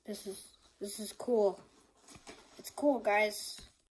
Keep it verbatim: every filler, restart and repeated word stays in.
This is, this is cool. It's cool, guys.